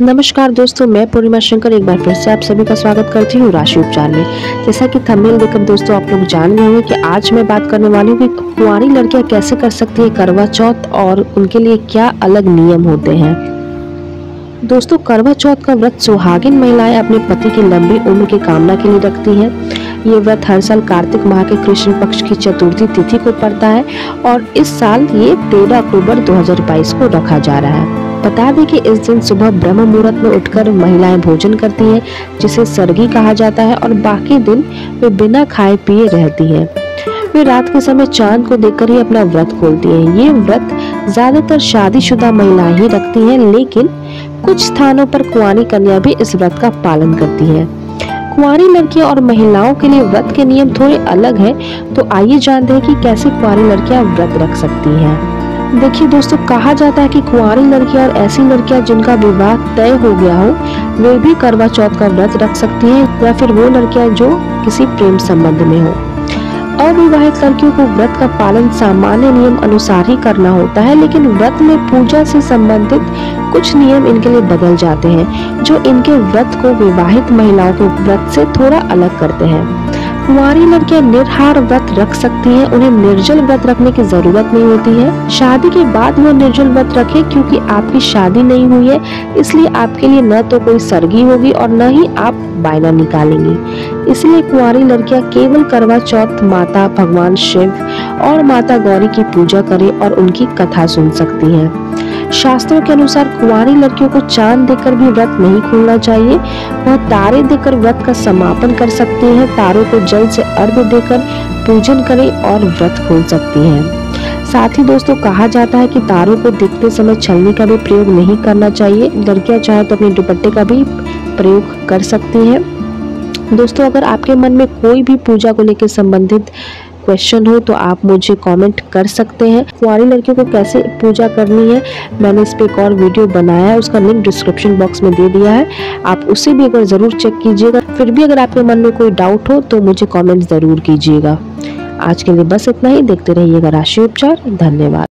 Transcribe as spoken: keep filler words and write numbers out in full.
नमस्कार दोस्तों, मैं पूर्णिमा शंकर एक बार फिर से आप सभी का स्वागत करती हूँ राशि उपचार में। जैसा कि थंबनेल देखकर दोस्तों आप लोग जान गए होंगे कि आज मैं बात करने वाली हूँ कि कुंवारी लड़कियाँ कैसे कर सकती है करवा चौथ और उनके लिए क्या अलग नियम होते हैं। दोस्तों, करवा चौथ का व्रत सुहागिन महिलाएं अपने पति की लंबी उम्र की कामना के लिए रखती हैं। ये व्रत हर साल कार्तिक माह के कृष्ण पक्ष की चतुर्थी तिथि को पड़ता है और इस साल ये तेरह अक्टूबर दो हज़ार बाईस को रखा जा रहा है। बता दें कि इस दिन सुबह ब्रह्म मुहूर्त में उठकर महिलाएं भोजन करती हैं, जिसे सरगी कहा जाता है, और बाकी दिन वे बिना खाए पिए रहती हैं। वे रात के समय चांद को देखकर ही अपना व्रत खोलती हैं। ये व्रत ज्यादातर शादीशुदा महिलाएं ही रखती हैं, लेकिन कुछ स्थानों पर कुंवारी कन्या भी इस व्रत का पालन करती हैं। कुंवारी लड़कियां और महिलाओं के लिए व्रत के नियम थोड़े अलग हैं, तो आइए जानते हैं कि कैसे कुंवारी लड़कियां व्रत रख सकती हैं। देखिए दोस्तों, कहा जाता है कि कुंवारी लड़कियां और ऐसी लड़कियां जिनका विवाह तय हो गया हो वे भी करवा चौथ का व्रत रख सकती हैं, या फिर वो लड़कियां जो किसी प्रेम संबंध में हो। अविवाहित लड़कियों को व्रत का पालन सामान्य नियम अनुसार ही करना होता है, लेकिन व्रत में पूजा से संबंधित कुछ नियम इनके लिए बदल जाते हैं, जो इनके व्रत को विवाहित महिलाओं के व्रत से थोड़ा अलग करते हैं। कुंवारी लड़कियां निराहार व्रत रख सकती हैं, उन्हें निर्जल व्रत रखने की जरूरत नहीं होती है। शादी के बाद वो निर्जल व्रत रखें, क्योंकि आपकी शादी नहीं हुई है, इसलिए आपके लिए न तो कोई सरगी होगी और न ही आप बायना निकालेंगी। इसलिए कुंवारी लड़कियां केवल करवा चौथ माता भगवान शिव और माता गौरी की पूजा करें और उनकी कथा सुन सकती हैं। शास्त्रों के अनुसार कुंवारी लड़कियों को चांद देखकर भी व्रत नहीं खोलना चाहिए। वह तारे देखकर व्रत का समापन कर सकती हैं। तारों को जल से अर्घ्य देकर पूजन करें और व्रत खोल सकती हैं। साथ ही दोस्तों, कहा जाता है कि तारों को देखते समय छलनी का भी प्रयोग नहीं करना चाहिए। लड़कियां चाहे तो अपने दुपट्टे का भी प्रयोग कर सकती हैं। दोस्तों, अगर आपके मन में कोई भी पूजा को लेकर संबंधित क्वेश्चन हो तो आप मुझे कमेंट कर सकते हैं। कुंवारी लड़कियों को कैसे पूजा करनी है मैंने इस पे एक और वीडियो बनाया है, उसका लिंक डिस्क्रिप्शन बॉक्स में दे दिया है, आप उसे भी अगर जरूर चेक कीजिएगा। फिर भी अगर आपके मन में कोई डाउट हो तो मुझे कमेंट जरूर कीजिएगा। आज के लिए बस इतना ही। देखते रहिएगा राशि उपचार। धन्यवाद।